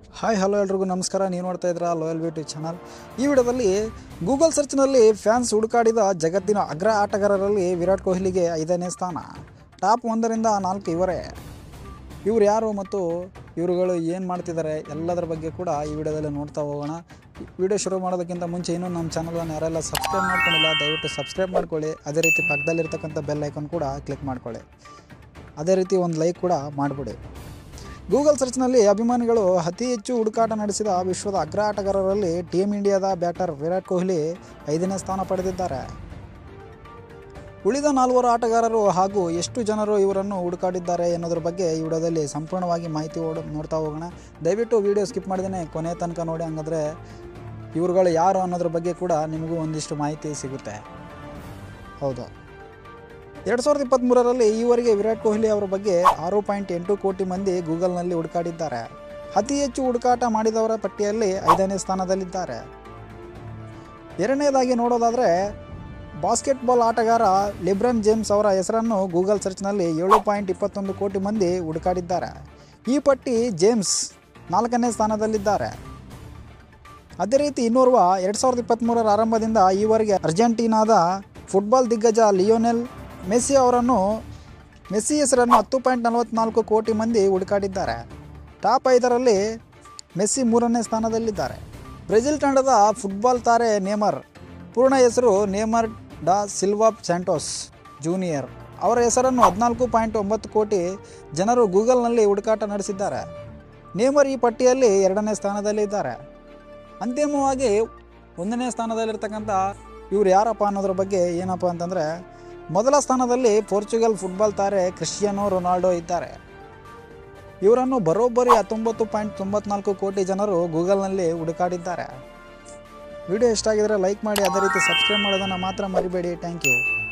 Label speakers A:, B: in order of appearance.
A: Hi hello ಎಲ್ರಿಗೂ ನಮಸ್ಕಾರ. ನೀವು ನೋಡ್ತಾ ಇದ್ದೀರಾ ಲಾಯಲ್ ಬ್ಯೂಟಿ ಚಾನಲ್. ಈ ವಿಡಿಯೋದಲ್ಲಿ ಗೂಗಲ್ ಸರ್ಚ್ನಲ್ಲಿ ಫ್ಯಾನ್ಸ್ ಹುಡುಕಾಡಿದ ಜಗತ್ತಿನ ಅಗ್ರ ಆಟಗಾರರಲ್ಲಿ ವಿರಾಟ್ ಕೊಹ್ಲಿಗೆ 5ನೇ ಸ್ಥಾನ. ಟಾಪ್ 1ರಿಂದ 4 ಇವರೇ. ಇವರು ಯಾರು ಮತ್ತು ಇವರುಗಳು ಏನು ಮಾಡ್ತಿದ್ದಾರೆ ಎಲ್ಲದರ ಬಗ್ಗೆ ಕೂಡ ಈ ವಿಡಿಯೋದಲ್ಲಿ ನೋಡ್ತಾ ಹೋಗೋಣ. ವಿಡಿಯೋ ಶುರು ಮಾಡೋದಕ್ಕಿಂತ ಮುಂಚೆ ಇನ್ನೂ ನಮ್ಮ ಚಾನಲನ್ನು ಯಾರೆಲ್ಲ ಸಬ್ಸ್ಕ್ರೈಬ್ ಮಾಡ್ಕೊಂಡಿಲ್ಲ ದಯವಿಟ್ಟು ಸಬ್ಸ್ಕ್ರೈಬ್ ಮಾಡ್ಕೊಳ್ಳಿ. ಅದೇ ರೀತಿ ಪಕ್ಕದಲ್ಲಿರ್ತಕ್ಕಂಥ ಬೆಲ್ ಐಕಾನ್ ಕೂಡ ಕ್ಲಿಕ್ ಮಾಡ್ಕೊಳ್ಳಿ. ಅದೇ ರೀತಿ ಒಂದು ಲೈಕ್ ಕೂಡ ಮಾಡಿಬಿಡಿ. ಗೂಗಲ್ ಸರ್ಚ್ನಲ್ಲಿ ಅಭಿಮಾನಿಗಳು ಅತಿ ಹೆಚ್ಚು ಹುಡುಕಾಟ ನಡೆಸಿದ ವಿಶ್ವದ ಅಗ್ರ ಆಟಗಾರರಲ್ಲಿ ಟೀಮ್ ಇಂಡಿಯಾದ ಬ್ಯಾಟರ್ ವಿರಾಟ್ ಕೊಹ್ಲಿ 5ನೇ ಸ್ಥಾನ ಪಡೆದಿದ್ದಾರೆ. ಉಳಿದ 4 ಆಟಗಾರರು ಹಾಗೂ ಎಷ್ಟು ಜನರು ಇವರನ್ನು ಹುಡುಕಾಡಿದ್ದಾರೆ ಎನ್ನುವುದರ ಬಗ್ಗೆ ಈ ವಿಡಿಯೋದಲ್ಲಿ ಸಂಪೂರ್ಣವಾಗಿ ಮಾಹಿತಿ ನೋಡ್ತಾ ಹೋಗೋಣ. ದಯವಿಟ್ಟು ವಿಡಿಯೋ ಸ್ಕಿಪ್ ಮಾಡಿದೇ ಕೊನೆ ತನಕ ನೋಡಿ. ಹಂಗಾದರೆ ಇವರುಗಳು ಯಾರು ಅನ್ನೋದ್ರ ಬಗ್ಗೆ ಕೂಡ ನಿಮಗೂ ಒಂದಿಷ್ಟು ಮಾಹಿತಿ ಸಿಗುತ್ತೆ. ಹೌದು, 2023ರಲ್ಲಿ ಈವರೆಗೆ ವಿರಾಟ್ ಕೊಹ್ಲಿ ಅವರ ಬಗ್ಗೆ 6.8 ಕೋಟಿ ಮಂದಿ ಗೂಗಲ್ನಲ್ಲಿ ಹುಡುಕಾಡಿದ್ದಾರೆ. ಅತಿ ಹೆಚ್ಚು ಹುಡುಕಾಟ ಮಾಡಿದವರ ಪಟ್ಟಿಯಲ್ಲಿ 5ನೇ ಸ್ಥಾನದಲ್ಲಿದ್ದಾರೆ. ಎರಡನೇದಾಗಿ ನೋಡೋದಾದರೆ ಬಾಸ್ಕೆಟ್ಬಾಲ್ ಆಟಗಾರ ಲೆಬ್ರನ್ ಜೇಮ್ಸ್ ಅವರ ಹೆಸರನ್ನು ಗೂಗಲ್ ಸರ್ಚ್ನಲ್ಲಿ 7.21 ಕೋಟಿ ಮಂದಿ ಹುಡುಕಾಡಿದ್ದಾರೆ. ಈ ಪಟ್ಟಿ ಜೇಮ್ಸ್ 4ನೇ ಸ್ಥಾನದಲ್ಲಿದ್ದಾರೆ. ಅದೇ ರೀತಿ ಇನ್ನೋರ್ವ 2023ರ ಆರಂಭದಿಂದ ಈವರೆಗೆ ಅರ್ಜೆಂಟೀನಾದ ಫುಟ್ಬಾಲ್ ದಿಗ್ಗಜ ಲಿಯೋನೆಲ್ ಮೆಸ್ಸಿ ಹೆಸರನ್ನು 10.44 ಕೋಟಿ ಮಂದಿ ಹುಡುಕಾಡಿದ್ದಾರೆ. ಟಾಪ್ 5ರಲ್ಲಿ ಮೆಸ್ಸಿ 3ನೇ ಸ್ಥಾನದಲ್ಲಿದ್ದಾರೆ. ಬ್ರೆಜಿಲ್ ತಂಡದ ಫುಟ್ಬಾಲ್ ತಾರೆ ನೇಮರ್, ಪೂರ್ಣ ಹೆಸರು ನೇಮರ್ ಡಾ ಸಿಲ್ವಾ ಸ್ಯಾಂಟೋಸ್ ಜೂನಿಯರ್, ಅವರ ಹೆಸರನ್ನು 14.9 ಕೋಟಿ ಜನರು ಗೂಗಲ್ನಲ್ಲಿ ಹುಡುಕಾಟ ನಡೆಸಿದ್ದಾರೆ. ನೇಮರ್ ಈ ಪಟ್ಟಿಯಲ್ಲಿ 2ನೇ ಸ್ಥಾನದಲ್ಲಿದ್ದಾರೆ. ಅಂತಿಮವಾಗಿ 1ನೇ ಸ್ಥಾನದಲ್ಲಿರ್ತಕ್ಕಂಥ ಇವರು ಯಾರಪ್ಪ ಅನ್ನೋದ್ರ ಬಗ್ಗೆ ಏನಪ್ಪ ಅಂತಂದರೆ, ಮೊದಲ ಸ್ಥಾನದಲ್ಲಿ ಪೋರ್ಚುಗಲ್ ಫುಟ್ಬಾಲ್ ತಾರೆ ಕ್ರಿಸ್ಟಿಯಾನೋ ರೊನಾಲ್ಡೋ ಇದ್ದಾರೆ. ಇವರನ್ನು ಬರೋಬ್ಬರಿ 19.94 ಕೋಟಿ ಜನರು ಗೂಗಲ್ನಲ್ಲಿ ಹುಡುಕಾಡಿದ್ದಾರೆ. ವಿಡಿಯೋ ಇಷ್ಟ ಆಗಿದರೆ ಲೈಕ್ ಮಾಡಿ, ಅದೇ ರೀತಿ ಸಬ್ಸ್ಕ್ರೈಬ್ ಮಾಡೋದನ್ನು ಮಾತ್ರ ಮರಿಬೇಡಿ. Thank you.